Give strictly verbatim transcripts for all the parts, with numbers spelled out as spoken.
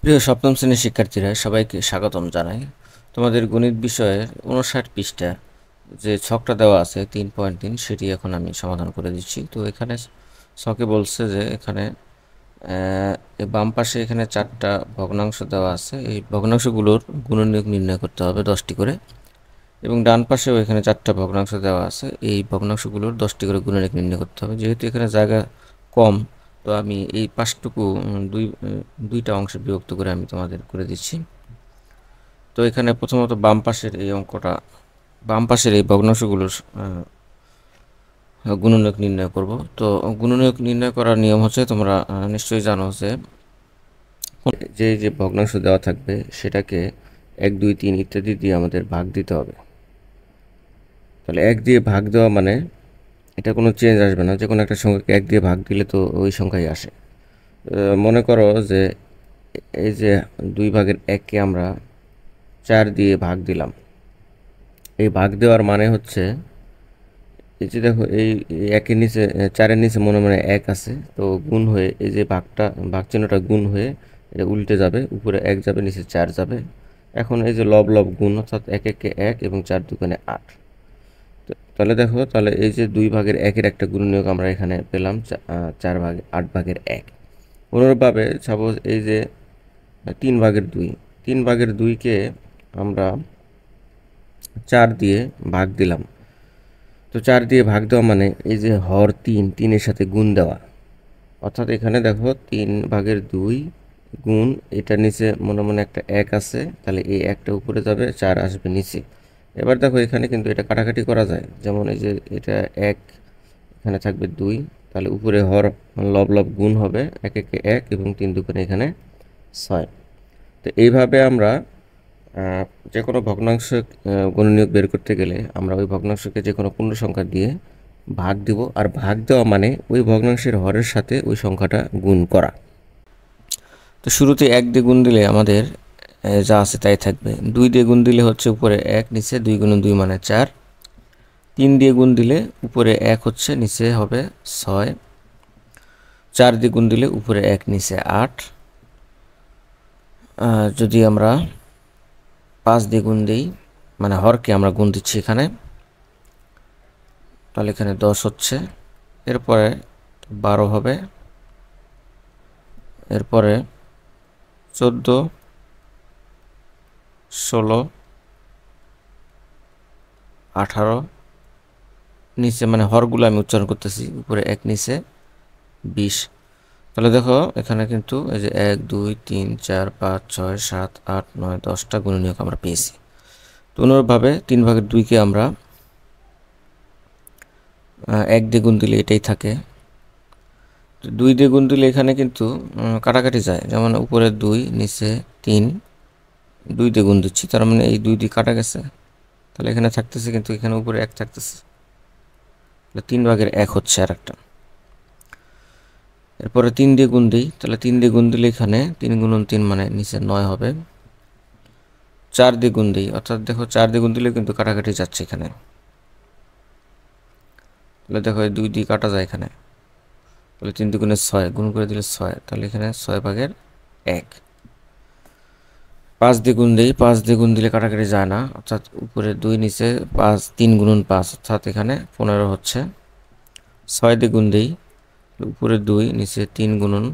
প্রিয় সপ্তম শ্রেণীর শিক্ষার্থীরা, সবাইকে স্বাগতম জানাই। তোমাদের গণিত বিষয়ের উনষাট পৃষ্ঠা যে ছকটা দেওয়া আছে তিন পয়েন্ট তিন, সেটি এখন আমি সমাধান করে দিচ্ছি। তো এখানে ছকে বলছে যে এখানে বাম পাশে এখানে চারটা ভগ্নাংশ দেওয়া আছে, এই ভগ্নাংশগুলোর গুণনীয়ক নির্ণয় করতে হবে দশটি করে, এবং ডান পাশেও এখানে চারটা ভগ্নাংশ দেওয়া আছে, এই ভগ্নাংশগুলোর দশটি করে গুণনীয়ক নির্ণয় করতে হবে। যেহেতু এখানে জায়গা কম, তো আমি এই পাশটুকু দুই দুইটা অংশে বিভক্ত করে আমি তোমাদের করে দিচ্ছি। তো এখানে প্রথমত বাম পাশের এই অঙ্কটা, বাম পাশের এই ভগ্নাংশগুলোর গুণনীয়ক নির্ণয় করব। তো গুণনীয়ক নির্ণয় করার নিয়ম হচ্ছে, তোমরা নিশ্চয়ই জানো যে যে যে ভগ্নাংশ দেওয়া থাকবে সেটাকে এক দুই তিন ইত্যাদি দিয়ে আমাদের ভাগ দিতে হবে। তাহলে এক দিয়ে ভাগ দেওয়া মানে এটা কোনো চেঞ্জ আসবে না, যে কোনো একটা সংখ্যাকে এক দিয়ে ভাগ দিলে তো ওই সংখ্যাই আসে। মনে করো যে এই যে দুই ভাগের এককে আমরা চার দিয়ে ভাগ দিলাম। এই ভাগ দেওয়ার মানে হচ্ছে এই যে দেখো, এই একের নিচে চারের নিচে মনে মনে এক আছে, তো গুণ হয়ে এই যে ভাগটা ভাগ চিহ্নটা গুণ হয়ে এটা উল্টে যাবে, উপরে এক যাবে, নিচে চার যাবে। এখন এই যে লব লব গুণ, অর্থাৎ এক একে এক এবং চার দুগুণে আট। তাহলে দেখো, তাহলে এই যে দুই ভাগের একের একটা গুণনীয়ক আমরা এখানে পেলাম চার ভাগে আট ভাগের এক। অনুরূপভাবে সাপোজ এই যে তিন ভাগের দুই, তিন ভাগের দুইকে আমরা চার দিয়ে ভাগ দিলাম। তো চার দিয়ে ভাগ দেওয়া মানে এই যে হর তিন, তিনের সাথে গুণ দেওয়া, অর্থাৎ এখানে দেখো তিন ভাগের দুই গুণ, এটার নিচে মনে মনে একটা এক আছে, তাহলে এই একটা উপরে যাবে, চার আসবে নিচে। এবার দেখো এখানে কিন্তু এটা কাটাকাটি করা যায়, যেমন এই যে এটা এক, এখানে থাকবে দুই, তাহলে উপরে হর লব লব গুণ হবে, এক একে এক এবং তিন দুগুণে এখানে ছয়। তো এইভাবে আমরা যে কোনো ভগ্নাংশ গুণনীয়ক বের করতে গেলে আমরা ওই ভগ্নাংশকে যে কোনো পূর্ণ সংখ্যা দিয়ে ভাগ দিব, আর ভাগ দেওয়া মানে ওই ভগ্নাংশের হরের সাথে ওই সংখ্যাটা গুণ করা। তো শুরুতে এক দিয়ে গুণ দিলে আমাদের যা আছে তাই থাকবে। দুই দিয়ে গুণ দিলে হচ্ছে উপরে এক, নিচে দুই গুণ দুই মানে চার। তিন দিয়ে গুণ দিলে উপরে এক হচ্ছে, নিচে হবে ছয়। চার দিয়ে গুণ দিলে উপরে এক, নিচে আট। যদি আমরা পাঁচ দিয়ে গুণ দিই, মানে হরকে আমরা গুণ দিচ্ছি এখানে, তাহলে এখানে দশ হচ্ছে। এরপরে বারো হবে, এরপরে চোদ্দো, ষোলো, আঠারো, নিচে মানে হরগুলো আমি উচ্চারণ করতেছি, উপরে এক, নিচে বিশ। তাহলে দেখো এখানে কিন্তু এই যে এক দুই তিন চার পাঁচ ছয় সাত আট নয় দশটা গুণনীয়ক আমরা পেয়েছি। তো অনুরূপভাবে তিন ভাগের দুইকে আমরা এক দিয়ে গুণ দিলে এটাই থাকে। দুই দিয়ে গুণ দিলে এখানে কিন্তু কাটাকাটি যায়, যেমন উপরে দুই, নিচে তিন, দুই দিয়ে গুণ দিচ্ছি, তার মানে এই দুই দিয়ে কাটা গেছে, তাহলে এখানে থাকতেছে কিন্তু এখানে উপরে এক থাকতেছে, তিন ভাগের এক হচ্ছে আর একটা। এরপরে তিন দিয়ে গুণ দিই, তাহলে তিন দিয়ে গুণ দিলে এখানে তিন গুণন তিন মানে নিচে নয় হবে। চার দিয়ে গুণ দিই, অর্থাৎ দেখো চার দিয়ে গুণ দিলে কিন্তু কাটাকাটি যাচ্ছে এখানে, তাহলে দেখো দুই দিয়ে কাটা যায় এখানে, তাহলে তিন দুগুণে ছয়, গুণ করে দিলে ছয়, তাহলে এখানে ছয় ভাগের এক। পাঁচ দিয়ে গুণ দিই, পাঁচ দিয়ে গুণ দিলে কাটাকাটি যায় না, অর্থাৎ উপরে দুই, নিচে পাঁচ, তিন গুণন পাঁচ, অর্থাৎ এখানে পনেরো হচ্ছে। ছয় দিয়ে গুণ দিই, উপরে দুই, নিচে তিন গুণন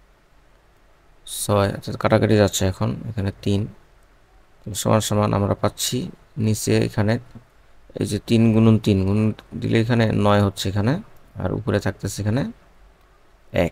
ছয়, অর্থাৎ কাটাকাটি যাচ্ছে এখন, এখানে তিন সমান সমান আমরা পাচ্ছি নিচে এখানে এই যে তিন গুণন তিন গুণ দিলে এখানে নয় হচ্ছে এখানে, আর উপরে থাকতেছে এখানে এক।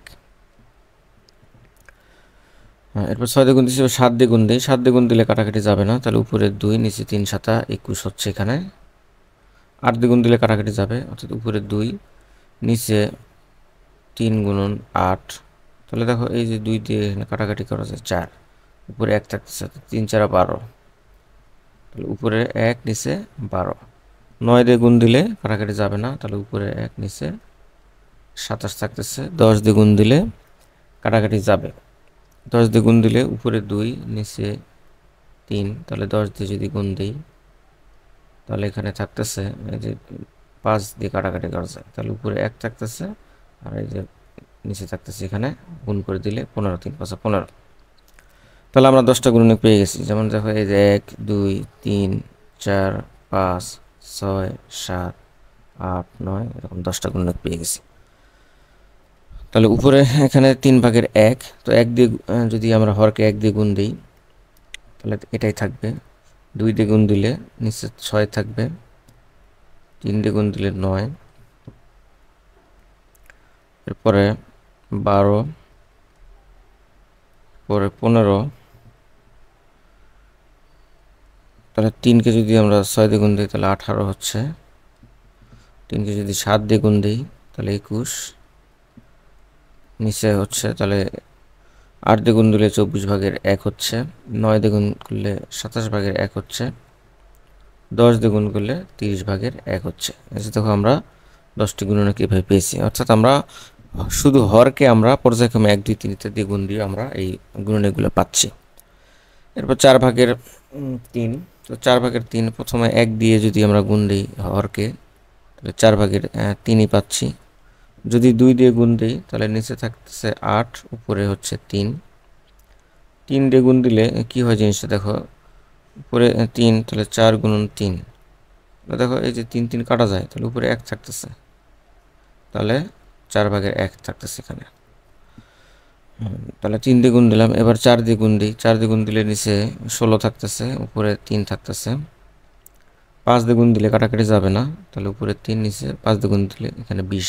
হ্যাঁ, এরপর ছয় দিয়ে গুণ দিচ্ছি, সাত দিয়ে গুণ দিই, সাত দিয়ে গুণ দিলে কাটাকাটি যাবে না, তাহলে উপরে দুই, নিচে তিন সাতা একুশ হচ্ছে এখানে। আট দিয়ে গুণ দিলে কাটাকাটি যাবে, অর্থাৎ উপরে দুই, নিচে তিন গুণন আট, তাহলে দেখো এই যে দুই দিয়ে এখানে কাটাকাটি করা যায় চার, উপরে এক থাকতেছে, তিন চারা বারো, তাহলে উপরে এক, নিচে বারো। নয় দিয়ে গুণ দিলে কাটাকাটি যাবে না, তাহলে উপরে এক, নিচে সাতাশ থাকতেছে। দশ দিয়ে গুণ দিলে কাটাকাটি যাবে, দশ দিয়ে গুণ দিলে উপরে দুই, নিচে তিন, তাহলে দশ দিয়ে যদি গুণ দিই তাহলে এখানে থাকতেছে এই যে পাঁচ দিয়ে কাটাকাটি করা যায়, তাহলে উপরে এক থাকতেছে, আর এই যে নিচে থাকতেছে এখানে গুণ করে দিলে পনেরো, তিন পাঁচা পনেরো। তাহলে আমরা দশটা গুণনীয়ক পেয়ে গেছি। যেমন দেখো এই যে এক দুই তিন চার পাঁচ ছয় সাত আট নয়, এরকম দশটা গুণনীয়ক পেয়ে গেছি। তাহলে উপরে এখানে তিন ভাগের এক, তো এক দিয়ে যদি আমরা হরকে এক দিয়ে গুণ দিই তাহলে এটাই থাকবে। দুই দিয়ে গুণ দিলে নিচে ছয় থাকবে, তিন দিয়ে গুণ দিলে নয়, এরপরে বারো, পরে পনেরো, তাহলে তিনকে যদি আমরা ছয় দিয়ে গুণ দিই তাহলে আঠারো হচ্ছে, তিনকে যদি সাত দিয়ে গুণ দিই তাহলে একুশ, নিচে হচ্ছে তাহলে আট দিয়ে গুণ দিলে চব্বিশ ভাগের এক হচ্ছে, নয় দিয়ে গুণ করলে সাতাশ ভাগের এক হচ্ছে, দশ দিয়ে গুণ করলে তিরিশ ভাগের এক হচ্ছে। এই যে দেখো আমরা দশটি গুণনীয়ক এভাবে পেয়েছি। অর্থাৎ আমরা শুধু হরকে আমরা পর্যায়ক্রমে এক দুই তিন ইত্যাদি গুণ দিয়ে আমরা এই গুণনীয়কগুলো পাচ্ছি। এরপর চার ভাগের তিন, তো চার ভাগের তিন প্রথমে এক দিয়ে যদি আমরা গুণ দিই হরকে তাহলে চার ভাগের তিনই পাচ্ছি। যদি দুই দিয়ে গুণ দিই তাহলে নিচে থাকতেছে আট, উপরে হচ্ছে তিন। তিন দিয়ে গুণ দিলে কি হয় জিনিসটা দেখো, উপরে তিন তাহলে চার গুণন তিন, দেখো এই যে তিন তিন কাটা যায়, তাহলে উপরে এক থাকতেছে, তাহলে চার ভাগের এক থাকতেছে এখানে। তাহলে তিন দিয়ে গুণ দিলাম, এবার চার দিয়ে গুণ দিই, চার দিয়ে গুণ দিলে নিচে ষোলো থাকতেছে, উপরে তিন থাকতেছে। পাঁচ দিয়ে গুণ দিলে কাটাকাটি যাবে না, তাহলে উপরে তিন, নিচে পাঁচ দিয়ে গুণ দিলে এখানে বিশ।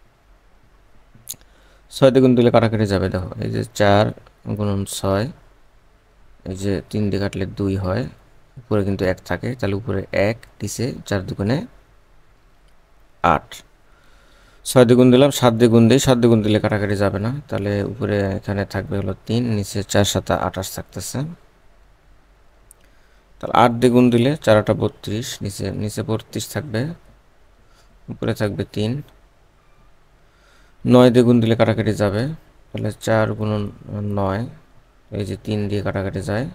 ছয় দিয়ে গুণ দিলে কাটাকাটি যাবে, দেখো এই যে চার গুণন ছয়, এই যে তিন দিয়ে কাটলে দুই হয়, উপরে কিন্তু এক থাকে, তাহলে উপরে এক, নিচে চার দুগুণে আট। ছয় দিয়ে গুণ দিলাম, সাত দিয়ে গুণ দিই, সাত দিয়ে গুণ দিলে কাটাকাটি যাবে না, তাহলে উপরে এখানে থাকবে হলো তিন, নিচে চার সাতা আঠাশ থাকতেছে। তাহলে আট দিয়ে গুণ দিলে চার আটা বত্রিশ, নিচে নিচে বত্রিশ থাকবে, উপরে থাকবে তিন। নয় দিয়ে গুণ দিলে কাটাকাটি যাবে, তাহলে চার গুণন নয়, এই যে তিন দিয়ে কাটাকাটি যায়,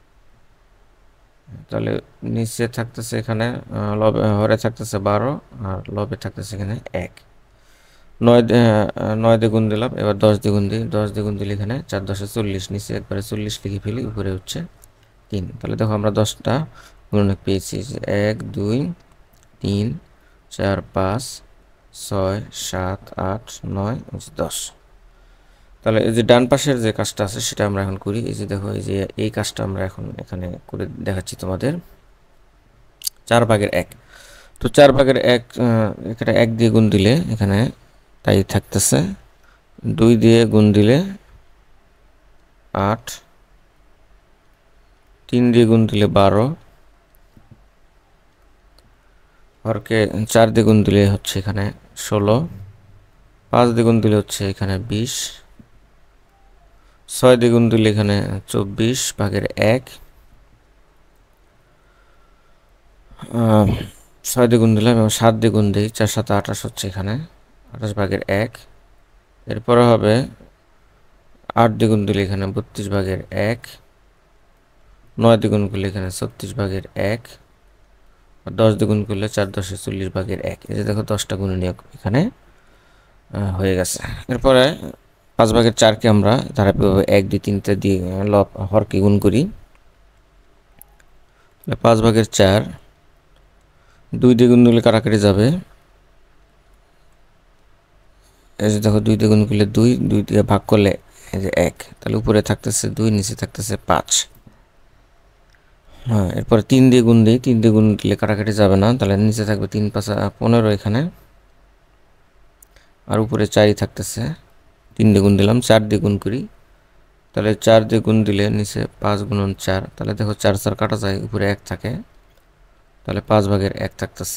তাহলে নিচে থাকতেছে এখানে লবে হরে থাকতেছে বারো, আর লবে থাকতেছে এখানে এক। নয় নয় দিয়ে গুণ দিলাম, এবার দশ দিয়ে গুণ দিই, দশ দিয়ে গুণ দিলে এখানে চার দশে চল্লিশ, নিচে একবারে চল্লিশ লিখে ফেলি, উপরে হচ্ছে তিন। তাহলে দেখো আমরা দশটা গুণনীয়ক পেয়েছি, এক দুই তিন চার পাঁচ ছয় সাত আট নয় দশ। তাহলে এই যে ডান পাশের যে কাজটা আছে সেটা আমরা এখন করি। এই যে দেখো এই যে এই কাজটা আমরা এখন এখানে করে দেখাচ্ছি তোমাদের। চার ভাগের এক, তো চার ভাগের এক এখানে এক দিয়ে গুণ দিলে এখানে তাই থাকতেছে, দুই দিয়ে গুণ দিলে আট, তিন দিয়ে গুণ দিলে বারো, হরকে চার দিয়ে গুণ দিলে হচ্ছে এখানে ষোলো, পাঁচ দিয়ে গুণ দিলে হচ্ছে এখানে বিশ, ছয় দিয়ে গুণ দিলে এখানে চব্বিশ ভাগের এক, ছয় দিয়ে গুণ দিলাম এবং সাত দিয়ে গুণ দিই, চার সাত আঠাশ হচ্ছে এখানে আঠাশ ভাগের এক। এরপরে হবে আট দিয়ে গুণ দিলে এখানে বত্রিশ ভাগের এক, নয় দিয়ে গুণ করলে এখানে ছত্রিশ ভাগের এক, দশ দিয়ে গুণ করলে চার দশে চল্লিশ ভাগের এক। এই যে দেখো দশটা গুণনীয়ক এখানে হয়ে গেছে। এরপরে পাঁচ ভাগের চারকে আমরা ধারাবাহিকভাবে এক দুই তিনটা দিয়ে লব হরকে গুণ করি। পাঁচ ভাগের চার, দুই দিয়ে গুণ দিলে কাটাকাটি যাবে, এই যে দেখো দুই দিয়ে গুণ করলে দুই, দুই দিয়ে ভাগ করলে এই যে এক, তাহলে উপরে থাকতেছে দুই, নিচে থাকতেছে পাঁচ। হ্যাঁ, এরপরে তিন দিয়ে গুণ দিই, তিন দিয়ে গুণ দিলে কাটাকাটি যাবে না, তাহলে নিচে থাকবে তিন পাঁচ পনেরো এখানে, আর উপরে চারই থাকতেছে। তিন দিয়ে গুণ দিলাম, চার দিয়ে গুণ করি, তাহলে চার দিয়ে গুণ দিলে নিচে পাঁচ গুণন চার, তাহলে দেখো চার চার কাটা যায়, উপরে এক থাকে, তাহলে পাঁচ ভাগের এক থাকতেছে।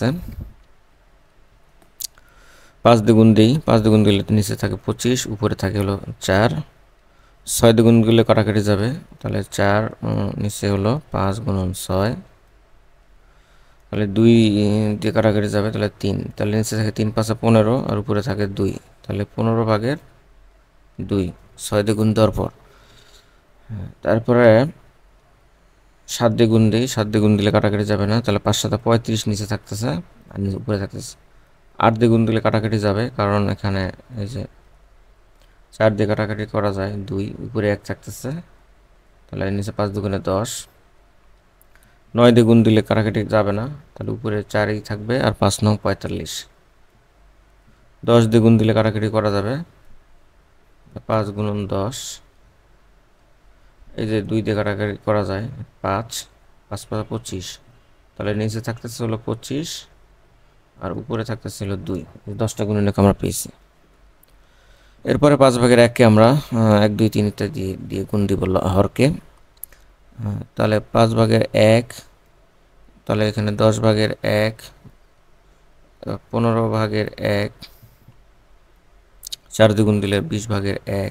পাঁচ দিয়ে গুণ দিই, পাঁচ দিয়ে গুণ দিলে নিচে থাকে পঁচিশ, উপরে থাকে হলো চার। ছয় দিয়ে গুণ দিলে কাটাকাটি যাবে, তাহলে চার নিচে হলো পাঁচ গুণন ছয়, তাহলে দুই দিয়ে কাটাকাটি যাবে, তাহলে তিন, তাহলে নিচে থাকে তিন পাঁচা পনেরো, আর উপরে থাকে দুই, তাহলে পনেরো ভাগের দুই, ছয় দিয়ে গুণ দেওয়ার পর। তারপরে সাত দিয়ে গুণ দিই, সাত দিয়ে গুণ দিলে কাটাকাটি যাবে না, তাহলে পাঁচ সাথে পঁয়ত্রিশ, নিচে থাকতেছে আর উপরে থাকতেছে। আট দিয়ে গুণ দিলে কাটাকাটি যাবে, কারণ এখানে এই যে চার দিয়ে কাটাকাটি করা যায়, দুই, উপরে এক থাকতেছে, তাহলে নিচে পাঁচ দুগুণে দশ, নয় দিয়ে গুণ দিলে কাটাকাটি যাবে না, তাহলে উপরে চারই থাকবে আর পাঁচ নং পঁয়তাল্লিশ। দশ দিয়ে গুণ দিলে কাটাকাটি করা যাবে, পাঁচ গুণন দশ, এই যে দুই দিয়ে কাটাকাটি করা যায়, পাঁচ, পাঁচ পাঁচ পঁচিশ, তাহলে নিচে থাকতেছে হলো পঁচিশ আর উপরে থাকতেছিল দুই, দশটা গুণনীয়ক আমরা পেয়েছি। এরপরে পাঁচ ভাগের এককে আমরা এক দুই তিন ইত্যাদি দিয়ে দিয়ে গুণ দিব হরকে। তাহলে পাঁচ ভাগের এক, তাহলে এখানে দশ ভাগের এক, পনেরো ভাগের এক, চার দ্বিগুণ দিলে বিশ ভাগের এক,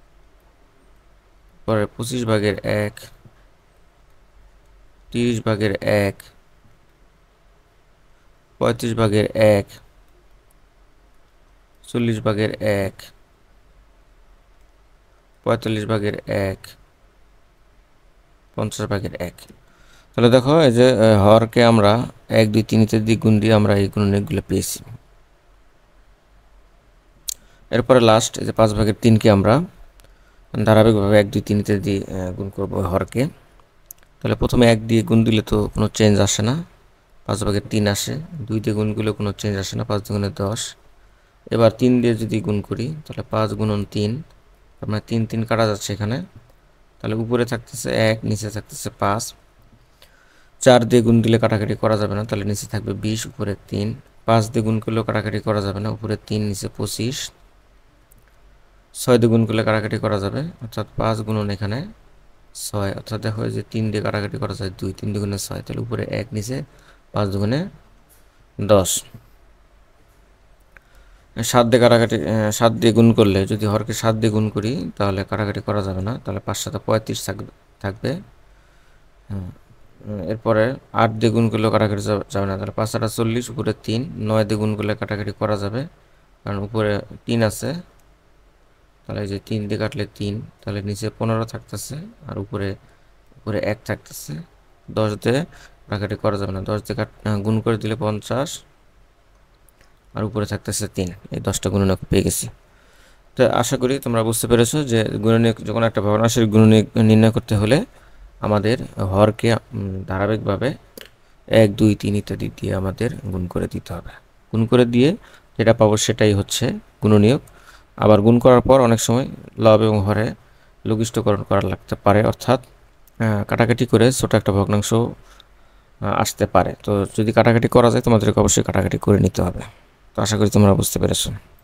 পরে পঁচিশ ভাগের এক, তিরিশ ভাগের এক, পঁয়ত্রিশ ভাগের এক, চল্লিশ ভাগের এক, পঁয়তাল্লিশ ভাগের এক, পঞ্চাশ ভাগের এক। তাহলে দেখো এই যে হরকে আমরা এক দুই তিন ইত্যাদি গুণ দিয়ে আমরা এই গুণনীয়কগুলো পেয়েছি। এরপরে লাস্ট এই যে পাঁচ ভাগের তিনকে আমরা ধারাবাহিকভাবে এক দুই তিন ইত্যাদি গুণ করব হরকে। তাহলে প্রথমে এক দিয়ে গুণ দিলে তো কোনো চেঞ্জ আসে না, পাঁচ ভাগের তিন আসে, দুই দিয়ে গুণ করলে কোনো চেঞ্জ আসে না, পাঁচ দুগুণে দশ। এবার তিন দিয়ে যদি গুণ করি তাহলে পাঁচ গুণন তিন, মানে তিন তিন কাটা যাচ্ছে এখানে, তাহলে উপরে থাকতেছে এক, নিচে থাকতেছে পাঁচ। চার দিয়ে গুণ দিলে কাটাকাটি করা যাবে না, তাহলে নিচে থাকবে বিশ, উপরে তিন। পাঁচ দিয়ে গুণ করলেও কাটাকাটি করা যাবে না, উপরে তিন, নিচে পঁচিশ। ছয় দিয়ে গুণ করলে কাটাকাটি করা যাবে, অর্থাৎ পাঁচ গুণন এখানে ছয়, অর্থাৎ দেখো যে তিন দিয়ে কাটাকাটি করা যায় দুই, তিন দুগুণে ছয়, তাহলে উপরে এক, নিচে পাঁচ দুগুণে দশ। সাত দিয়ে কাটাকাটি সাত দিয়ে গুণ করলে, যদি হরকে সাত দিয়ে গুণ করি তাহলে কাটাকাটি করা যাবে না, তাহলে পাঁচ সাথে পঁয়ত্রিশ থাকবে। হ্যাঁ, এরপরে আট দিয়ে গুণ করলেও কাটাকাটি যাবে না, তাহলে পাঁচ আটা চল্লিশ, উপরে তিন। নয় দিয়ে গুণ করলে কাটাকাটি করা যাবে, কারণ উপরে তিন আছে, তাহলে এই যে তিন দিয়ে কাটলে তিন, তাহলে নিচে পনেরো থাকতেছে আর উপরে উপরে এক থাকতেছে। দশ দিয়ে কাটাকাটি করা যাবে না, দশ দিয়ে কাট গুণ করে দিলে পঞ্চাশ আর উপরে থাকতেছে তিন। এই দশটা গুণনীয়ক পেয়ে গেছি। তো আশা করি তোমরা বুঝতে পেরেছো যে গুণনীয়ক, যখন একটা ভগ্নাংশের গুণনীয়ক নির্ণয় করতে হলে আমাদের হরকে ধারাবাহিকভাবে এক দুই তিন ইত্যাদি দিয়ে আমাদের গুণ করে দিতে হবে। গুণ করে দিয়ে যেটা পাবো সেটাই হচ্ছে গুণনীয়ক। আবার গুণ করার পর অনেক সময় লব এবং হরে লঘিষ্ঠকরণ করা লাগতে পারে, অর্থাৎ কাটাকাটি করে ছোট একটা ভগ্নাংশ আসতে পারে। তো যদি কাটাকাটি করা যায় তোমাদেরকে অবশ্যই কাটাকাটি করে নিতে হবে। তো আশা করি তোমরা বুঝতে পেরেছো।